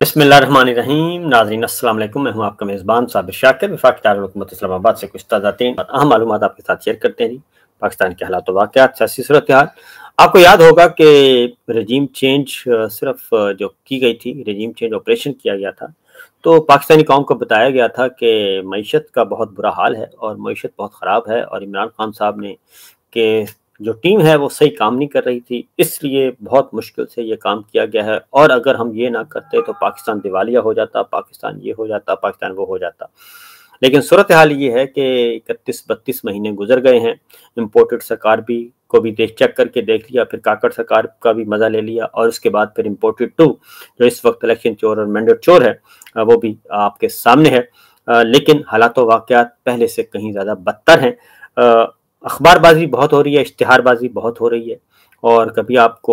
बिस्मिल्लाहिर्रहमानिर्रहीम। नाज़रीन अस्सलाम वालेकुम। मैं हूं आपका मेज़बान साबिर शाकिर। वफाकी दारुल-हुकूमत इस्लामाबाद से कुछ ताज़ा तरीन अहम मालूमात आपके साथ शेयर करते हैं जी। पाकिस्तान के हालात व वाक़यात, सियासी सूरत हाल। आपको याद होगा कि रजीम चेंज जो की गई थी, रजीम चेंज ऑपरेशन किया गया था, तो पाकिस्तानी कौम को बताया गया था कि मईशत का बहुत बुरा हाल है और मईशत बहुत ख़राब है और इमरान खान साहब ने कि जो टीम है वो सही काम नहीं कर रही थी, इसलिए बहुत मुश्किल से ये काम किया गया है और अगर हम ये ना करते तो पाकिस्तान दिवालिया हो जाता, पाकिस्तान ये हो जाता, पाकिस्तान वो हो जाता। लेकिन सूरत हाल ये है कि 31-32 महीने गुजर गए हैं। इम्पोर्टेड सरकार भी को भी चेक करके देख लिया, फिर काकड़ सरकार का भी मज़ा ले लिया और उसके बाद फिर इम्पोर्टेड 2 जो इस वक्त इलेक्शन चोर और मैंडेट चोर है, वो भी आपके सामने है। लेकिन हालात व वाक़यात पहले से कहीं ज़्यादा बदतर हैं। अखबारबाजी बहुत हो रही है, इश्तिहारबाजी बहुत हो रही है और कभी आपको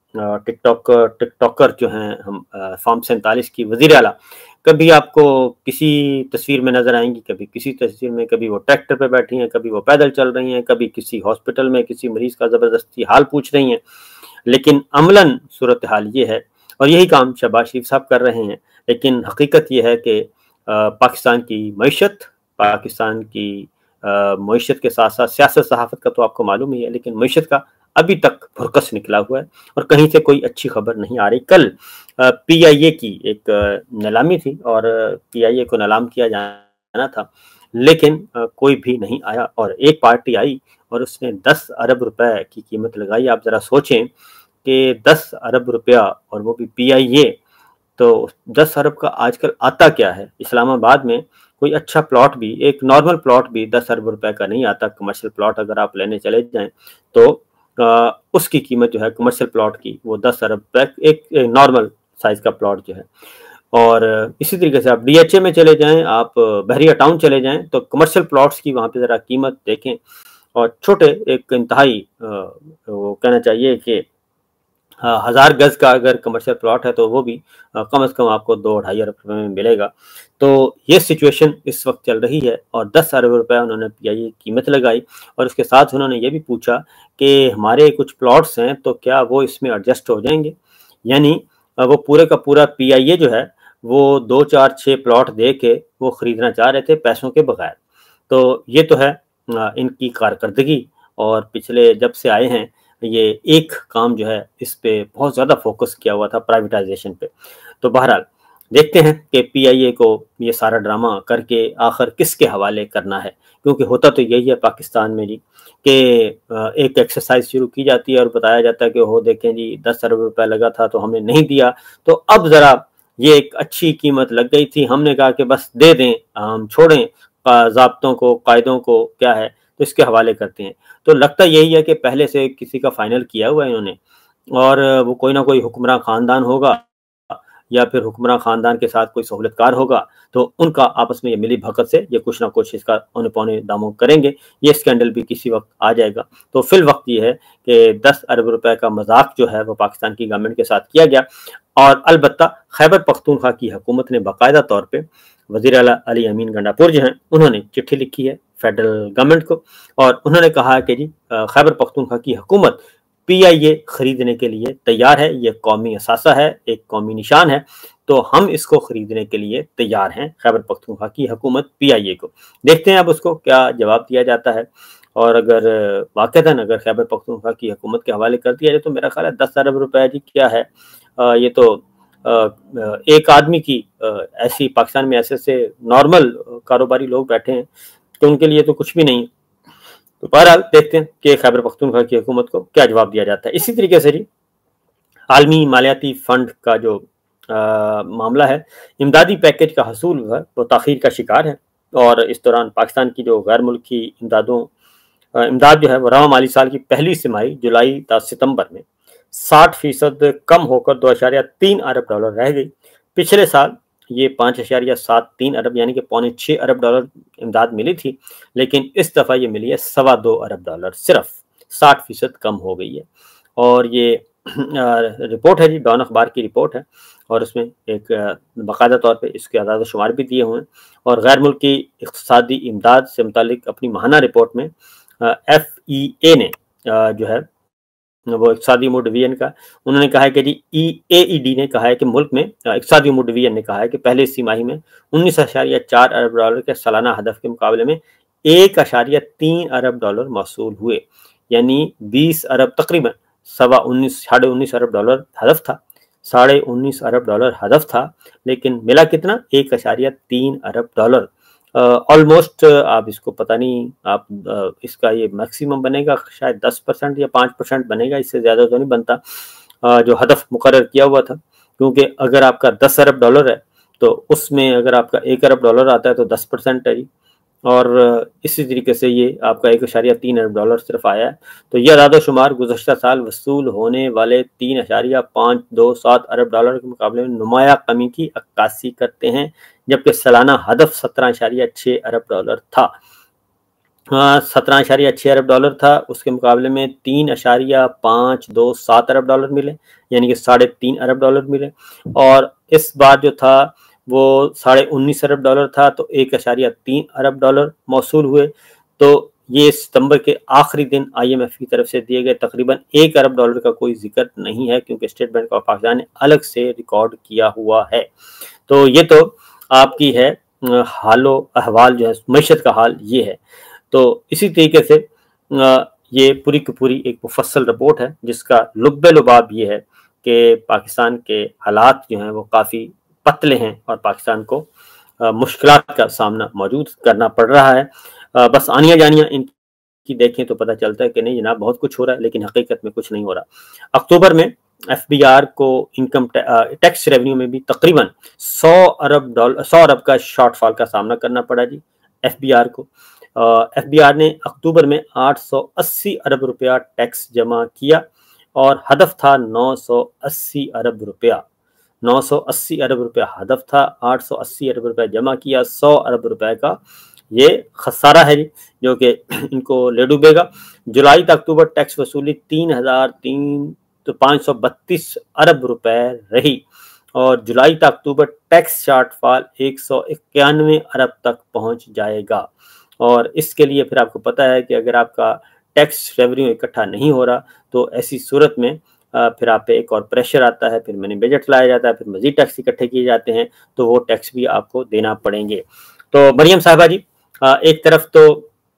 टिकटॉकर जो हैं हम फॉर्म 47 की वज़ीर आला, कभी आपको किसी तस्वीर में नज़र आएंगी, कभी किसी तस्वीर में, कभी वो ट्रैक्टर पे बैठी हैं, कभी वो पैदल चल रही हैं, कभी किसी हॉस्पिटल में किसी मरीज़ का ज़बरदस्ती हाल पूछ रही हैं। लेकिन अमलन सूरत हाल ये है और यही काम शहबाज शरीफ साहब कर रहे हैं। लेकिन हकीकत ये है कि पाकिस्तान की मईशत, पाकिस्तान की मईशत के साथ साथ सियासत सहाफ़त का तो आपको मालूम ही है, लेकिन मईशत का अभी तक भुरकस निकला हुआ है और कहीं से कोई अच्छी खबर नहीं आ रही। कल PIA की एक नीलामी थी और PIA को नीलाम किया जाना था, लेकिन कोई भी नहीं आया और एक पार्टी आई और उसने 10 अरब रुपए की कीमत लगाई। आप ज़रा सोचें कि 10 अरब रुपया और वो भी PIA, तो 10 अरब का आजकल आता क्या है? इस्लामाबाद में कोई अच्छा प्लॉट भी, एक नॉर्मल प्लॉट भी 10 अरब रुपए का नहीं आता। कमर्शियल प्लॉट अगर आप लेने चले जाएं तो उसकी कीमत जो है कमर्शियल प्लॉट की वो 10 अरब रुपए, एक नॉर्मल साइज का प्लॉट जो है। और इसी तरीके से आप DHA में चले जाएं, आप बहरिया टाउन चले जाएं तो कमर्शियल प्लॉट्स की वहाँ पे ज़रा कीमत देखें और छोटे एक इंतहाई वो कहना चाहिए कि 1000 गज का अगर कमर्शियल प्लॉट है तो वो भी कम से कम आपको 2-2.5 अरब रुपए में मिलेगा। तो ये सिचुएशन इस वक्त चल रही है और 10 अरब रुपए उन्होंने PIA कीमत लगाई और उसके साथ उन्होंने ये भी पूछा कि हमारे कुछ प्लॉट्स हैं तो क्या वो इसमें एडजस्ट हो जाएंगे। यानी वो पूरे का पूरा PIA जो है वो 2, 4, 6 प्लॉट दे के वो ख़रीदना चाह रहे थे पैसों के बगैर। तो ये तो है इनकी कारकर्दगी और पिछले जब से आए हैं ये एक काम जो है इस पे बहुत ज़्यादा फोकस किया हुआ था, प्राइवेटाइजेशन पे। तो बहरहाल देखते हैं कि PIA को ये सारा ड्रामा करके आखिर किसके हवाले करना है, क्योंकि होता तो यही है पाकिस्तान में जी कि एक एक्सरसाइज शुरू की जाती है और बताया जाता है कि हो देखें जी 10 अरब रुपए लगा था तो हमने नहीं दिया, तो अब ज़रा ये एक अच्छी कीमत लग गई थी, हमने कहा कि बस दे दें, हम छोड़ें ज़ाब्तों को, कायदों को, क्या है तो इसके हवाले करते हैं। तो लगता यही है कि पहले से किसी का फाइनल किया हुआ है इन्होंने और वो कोई ना कोई हुक्मरान ख़ानदान होगा या फिर हुक्मरान ख़ानदान के साथ कोई सहूलतकार होगा, तो उनका आपस में ये मिली भगत से ये कुछ ना कुछ इसका औने पौने दामों करेंगे। ये स्कैंडल भी किसी वक्त आ जाएगा। तो फिल वक्त ये है कि 10 अरब रुपए का मजाक जो है वो पाकिस्तान की गवर्नमेंट के साथ किया गया और अलबत्ता खैबर पख्तूनख्वा की हुकूमत ने बाकायदा तौर पर वज़ीर आला अली अमीन गंडापुर जो हैं उन्होंने चिट्ठी लिखी है फेडरल गवर्नमेंट को और उन्होंने कहा कि जी खैबर पख्तूनख्वा की हुकूमत PIA खरीदने के लिए तैयार है, ये कौमी असासा है, एक कौमी निशान है, तो हम इसको खरीदने के लिए तैयार हैं, खैबर पख्तूनख्वा की हुकूमत PIA को। देखते हैं अब उसको क्या जवाब दिया जाता है और अगर वाक़तन अगर खैबर पख्तूनख्वा की हुकूमत के हवाले कर दिया जाए तो मेरा ख्याल है 10 अरब रुपए जी क्या है। ये तो एक आदमी की ऐसी पाकिस्तान में ऐसे नॉर्मल कारोबारी लोग बैठे हैं तो उनके लिए तो कुछ भी नहीं। तो बहरहाल देखते हैं कि खैबर पख्तूनख्वा की हुकूमत को क्या जवाब दिया जाता है। इसी तरीके से जी आलमी मालियाती फ़ंड का जो मामला है, इमदादी पैकेज का हसूल है वो ताख़ीर का शिकार है और इस दौरान पाकिस्तान की जो गैर मुल्की इमदाद जो है वो रवा माली साल की पहली तिमाही जुलाई ta सितंबर में 60% कम होकर 2.3 अरब डॉलर रह गई। पिछले साल ये 5.73 अरब यानी कि पौने 6 अरब डॉलर इमदाद मिली थी, लेकिन इस दफ़ा ये मिली है 2.25 अरब डॉलर, सिर्फ 60% कम हो गई है। और ये रिपोर्ट है जी, डॉन अखबार की रिपोर्ट है और उसमें एक बाकायदा तौर पे इसके अदाद शुमार भी दिए हुए हैं और गैर मुल्की इक़्तिसादी इमदाद से मुतालिक अपनी माहाना रिपोर्ट में FEA ने जो है वो इक़्तिसादी उमूर डिवीजन का, उन्होंने कहा है कि जी AED ने कहा है कि मुल्क में इक़्तिसादी उमूर डिवीजन ने कहा है कि पहले इसी माही में 19.4 अरब डॉलर के सालाना हदफ के मुकाबले में 1.3 अरब डॉलर मौसूल हुए, यानी 20 अरब तकरीबन साढ़े 19 अरब डॉलर हदफ था, 19.5 अरब डॉलर हदफ था, लेकिन मिला कितना? 1.3 अरब डॉलर। ऑलमोस्ट आप इसको पता नहीं, आप इसका ये मैक्सिमम बनेगा शायद 10% या 5% बनेगा, इससे ज़्यादा तो नहीं बनता जो हदफ मुकर्रर किया हुआ था, क्योंकि अगर आपका 10 अरब डॉलर है तो उसमें अगर आपका 1 अरब डॉलर आता है तो 10% है जी, और इसी तरीके से ये आपका 1.3 अरब डॉलर सिर्फ आया है। तो यह अदाद शुमार गुज़श्ता साल वसूल होने वाले 3.527 अरब डॉलर के मुकाबले में नुमाया कमी की अक्कासी करते हैं, जबकि सालाना हदफ 17.6 अरब डॉलर था। 17.6 अरब डॉलर था, उसके मुकाबले में 3.527 अरब डॉलर मिले, यानी कि 3.5 अरब डॉलर मिले। और इस बार जो था वो 19.5 अरब डॉलर था, तो 1.3 अरब डॉलर मौसूल हुए। तो ये सितंबर के आखिरी दिन IMF की तरफ से दिए गए तकरीबन 1 अरब डॉलर का कोई जिक्र नहीं है, क्योंकि स्टेट बैंक ऑफ पाकिस्तान ने अलग से रिकॉर्ड किया हुआ है। तो ये तो आपकी है हालो अहवाल जो है मईशत का हाल ये है। तो इसी तरीके से ये पूरी की पूरी एक मुफस्सल रिपोर्ट है, जिसका लुब्बे लुबाब ये है कि पाकिस्तान के हालात जो हैं वो काफ़ी पतले हैं और पाकिस्तान को मुश्किलात का सामना मौजूद करना पड़ रहा है। बस आनियाँ जानियाँ इनकी देखें तो पता चलता है कि नहीं जनाब बहुत कुछ हो रहा है, लेकिन हकीकत में कुछ नहीं हो रहा। अक्टूबर में FBR को इनकम टैक्स रेवेन्यू में भी तकरीबन 100 अरब का शॉर्टफॉल का सामना करना पड़ा जी FBR को। FBR ने अक्टूबर में 880 अरब रुपया टैक्स जमा किया और हदफ था 980 अरब रुपया। 980 अरब रुपया हदफ था, 880 अरब रुपया जमा किया, 100 अरब रुपए का ये खसारा है जी, जो कि इनको ले डूबेगा। जुलाई तक अक्टूबर टैक्स वसूली 3,532 अरब रुपए रही और जुलाई तक अक्टूबर टैक्स शॉर्टफॉल 191 अरब तक पहुंच जाएगा। और इसके लिए फिर आपको पता है कि अगर आपका टैक्स रेवेन्यू इकट्ठा नहीं हो रहा तो ऐसी सूरत में फिर आप पे एक और प्रेशर आता है, फिर मिनी बजट लाया जाता है, फिर मजीद टैक्स इकट्ठे किए जाते हैं, तो वो टैक्स भी आपको देना पड़ेंगे। तो मरियम साहिबा जी, एक तरफ तो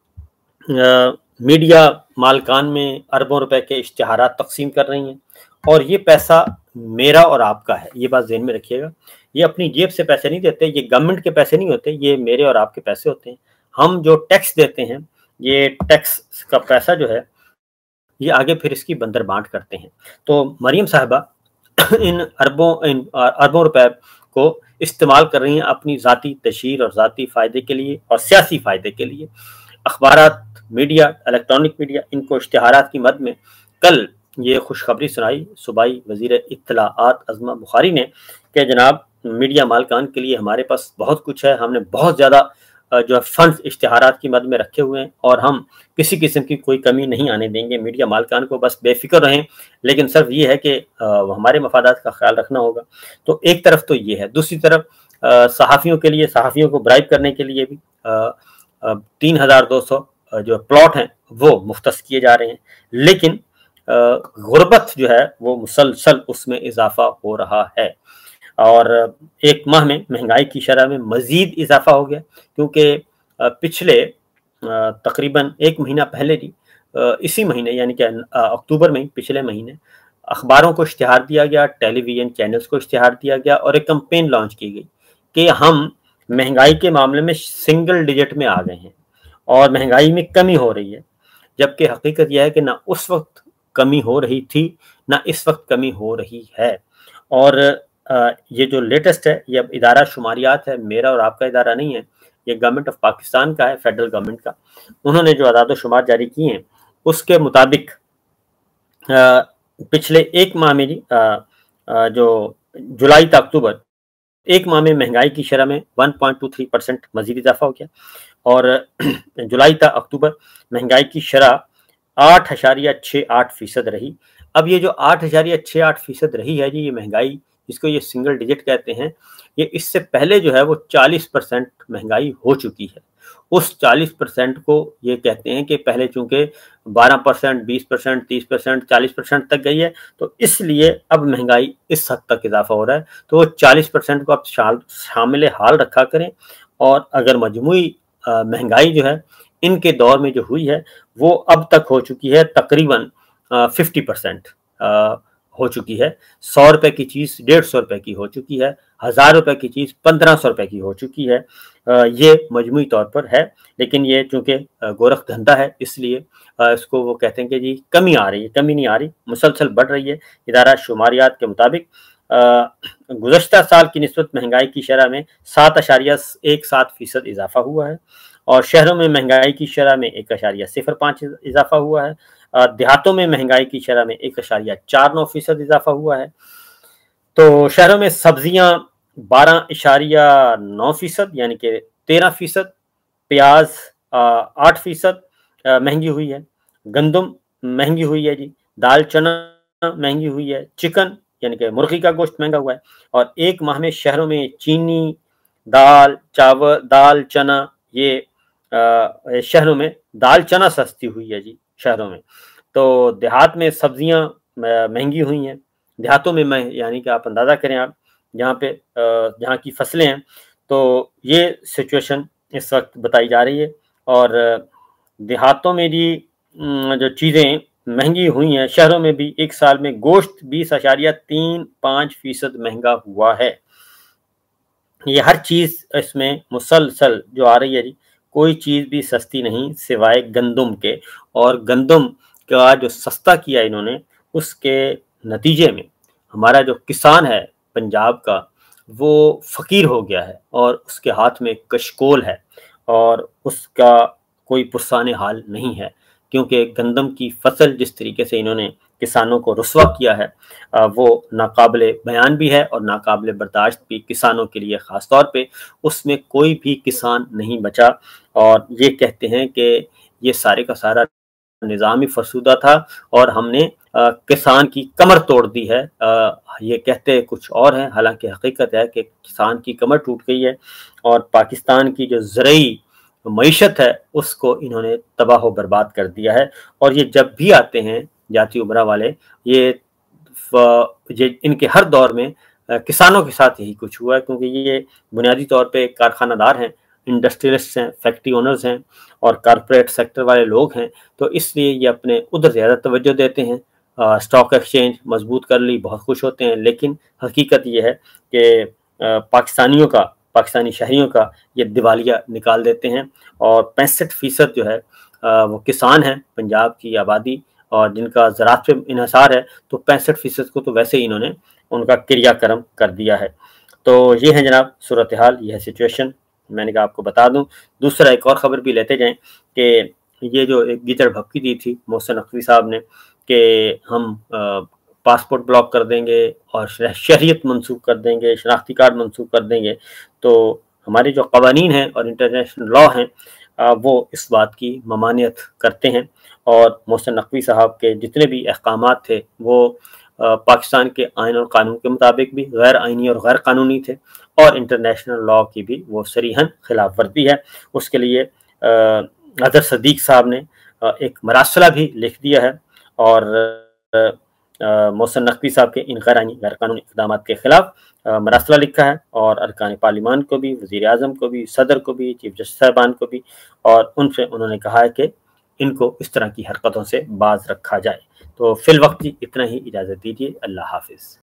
मीडिया मालकान में अरबों रुपए के इश्तिहारात तकसीम कर रही हैं और ये पैसा मेरा और आपका है, ये बात ज़हन में रखिएगा। ये अपनी जेब से पैसे नहीं देते, ये गवर्नमेंट के पैसे नहीं होते, ये मेरे और आपके पैसे होते हैं। हम जो टैक्स देते हैं, ये टैक्स का पैसा जो है ये आगे फिर इसकी बंदर बांट करते हैं। तो मरियम साहिबा इन अरबों रुपए को इस्तेमाल कर रही हैं अपनी ज़ाती तशहीर और ज़ाती फ़ायदे के लिए और सियासी फ़ायदे के लिए। अखबारात, मीडिया, इलेक्ट्रॉनिक मीडिया इनको इश्तिहारात की मद में कल ये खुशखबरी सुनाई सूबाई वज़ीर इत्तलाआत अज़मा बुखारी ने कि जनाब मीडिया मालकान के लिए हमारे पास बहुत कुछ है, हमने बहुत ज़्यादा जो है फंड्स इश्तिहारात की मद में रखे हुए हैं और हम किसी किस्म की कोई कमी नहीं आने देंगे। मीडिया मालकान को बस बेफिक्र रहें, लेकिन सिर्फ ये है कि हमारे मफादात का ख्याल रखना होगा। तो एक तरफ तो ये है, दूसरी तरफ सहाफ़ियों के लिए, सहाफ़ियों को ब्राइब करने के लिए भी 3,200 जो प्लॉट हैं वो मुख्तस किए जा रहे हैं, लेकिन गुर्बत जो है वो मुसलसल उसमें इजाफा हो रहा है और एक माह में महंगाई की शरह में मज़ीद इजाफा हो गया, क्योंकि पिछले तकरीबन एक महीना पहले जी इसी महीने यानी कि अक्टूबर में पिछले महीने अखबारों को इश्तिहार दिया गया, टेलीविज़न चैनल्स को इश्तिहार दिया गया और एक कैंपेन लॉन्च की गई कि हम महंगाई के मामले में सिंगल डिजिट में आ गए हैं और महंगाई में कमी हो रही है, जबकि हकीकत यह है कि ना उस वक्त कमी हो रही थी ना इस वक्त कमी हो रही है। और ये जो लेटेस्ट है ये अब इदारा शुमारियात है, मेरा और आपका इदारा नहीं है, ये गवर्नमेंट ऑफ पाकिस्तान का है, फेडरल गवर्नमेंट का। उन्होंने जो आदाद शुमार जारी किए हैं उसके मुताबिक पिछले एक माह में जी जो जुलाई तक अक्टूबर एक माह में महंगाई की शरह में 1.23% मजीद इजाफा हो गया और जुलाई तक अक्टूबर महंगाई की शरह 8.68% रही। अब ये जो 8.68% रही है जी, ये महंगाई जिसको ये सिंगल डिजिट कहते हैं, ये इससे पहले जो है वो 40% महंगाई हो चुकी है। उस 40% को ये कहते हैं कि पहले चूंकि 12%, 20%, 30%, 40% तक गई है, तो इसलिए अब महंगाई इस हद तक इजाफा हो रहा है। तो वो 40% को आप शामिल हाल रखा करें, और अगर मजमूई महंगाई जो है इनके दौर में जो हुई है वो अब तक हो चुकी है तकरीबन 50% हो चुकी है। 100 रुपए की चीज़ 150 रुपए की हो चुकी है, 1000 रुपए की चीज़ 1500 रुपए की हो चुकी है। ये मजमूई तौर पर है, लेकिन ये चूंकि गोरख धंधा है इसलिए इसको वो कहते हैं कि जी कमी आ रही है, कमी नहीं आ रही, मुसलसल बढ़ रही है। इदारा शुमारियात के मुताबिक गुज़श्ता साल की निस्बत महंगाई की शरह में 7.17% इजाफा हुआ है, और शहरों में महंगाई की शरह में 1.05 इजाफा हुआ है। देहातों में महंगाई की शरह में 1.49% इजाफा हुआ है। तो शहरों में सब्जियां 12.9% यानी कि 13%, प्याज 8% महंगी हुई है, गंदम महंगी हुई है जी, दाल चना महंगी हुई है, चिकन यानी कि मुर्गी का गोश्त महंगा हुआ है। और एक माह में शहरों में चीनी, दाल, चावल, दाल, चना, ये शहरों में दाल चना सस्ती हुई है जी शहरों में। तो देहात में सब्जियां महंगी हुई हैं, देहातों में यानी कि आप अंदाज़ा करें, आप जहाँ पे जहाँ की फसलें हैं, तो ये सिचुएशन इस वक्त बताई जा रही है। और देहातों में भी जो चीज़ें महंगी हुई हैं, शहरों में भी एक साल में गोश्त 20.35% महंगा हुआ है। ये हर चीज़ इसमें मुसलसल जो आ रही है जी, कोई चीज़ भी सस्ती नहीं सिवाय गंदम के। और गंदम का जो सस्ता किया इन्होंने, उसके नतीजे में हमारा जो किसान है पंजाब का, वो फ़कीर हो गया है और उसके हाथ में कशकोल है, और उसका कोई पुरसाने हाल नहीं है, क्योंकि गंदम की फसल जिस तरीके से इन्होंने किसानों को रुस्वा किया है वो नाकाबिले बयान भी है और नाकाबिले बर्दाश्त भी किसानों के लिए। ख़ास तौर पे उसमें कोई भी किसान नहीं बचा, और ये कहते हैं कि ये सारे का सारा निज़ाम ही फरसूदा था और हमने किसान की कमर तोड़ दी है। ये कहते कुछ और हैं, हालांकि हकीकत है कि किसान की कमर टूट गई है और पाकिस्तान की जो ज़रई मईशत है उसको इन्होंने तबाह व बर्बाद कर दिया है। और ये जब भी आते हैं जाती उमरा वाले, ये इनके हर दौर में किसानों के साथ यही कुछ हुआ है, क्योंकि ये बुनियादी तौर पे कारखानादार हैं, इंडस्ट्रियलिस्ट हैं, फैक्ट्री ओनर्स हैं और कारपोरेट सेक्टर वाले लोग हैं। तो इसलिए ये अपने उधर ज़्यादा तवज्जो देते हैं। स्टॉक एक्सचेंज मजबूत कर ली, बहुत खुश होते हैं, लेकिन हकीकत ये है कि पाकिस्तानियों का, पाकिस्तानी शहरियों का ये दिवालिया निकाल देते हैं। और 65% जो है वो किसान हैं पंजाब की आबादी, और जिनका ज़राअत पे इन्हसार है, तो 65% को तो वैसे ही इन्होंने उनका क्रियाक्रम कर दिया है। तो ये है जनाब सूरत हाल, ये है सिचुएशन, मैंने कहा आपको बता दूं। दूसरा एक और ख़बर भी लेते जाएं कि ये जो एक गिचड़ भपकी दी थी मोहसिन नकवी साहब ने कि हम पासपोर्ट ब्लॉक कर देंगे और शहरियत मनसूख कर देंगे, शनाख्ती कार्ड मनसूख कर देंगे, तो हमारे जो कवानीन हैं और इंटरनेशनल लॉ हैं वो इस बात की ममानियत करते हैं। और मोहसिन नकवी साहब के जितने भी अहकामात थे वो पाकिस्तान के आइन और कानून के मुताबिक भी गैर आइनी और गैर कानूनी थे, और इंटरनेशनल लॉ की भी वो सरीहन खिलाफ वर्जी है। उसके लिए अजहर सदीक साहब ने एक मरासला भी लिख दिया है, और मोहसिन नकवी साहब के इन गैर आइनी गैर कानूनी इक़दाम के खिलाफ मरासला लिखा है, और अरकान पार्लिमान को भी, वज़ीर आज़म को भी, सदर को भी, चीफ जस्टिस साहबान को भी, और उनसे उन्होंने कहा है कि इनको इस तरह की हरकतों से बाज रखा जाए। तो फिल वक्त इतना ही, इजाज़त दीजिए, अल्लाह हाफिज़।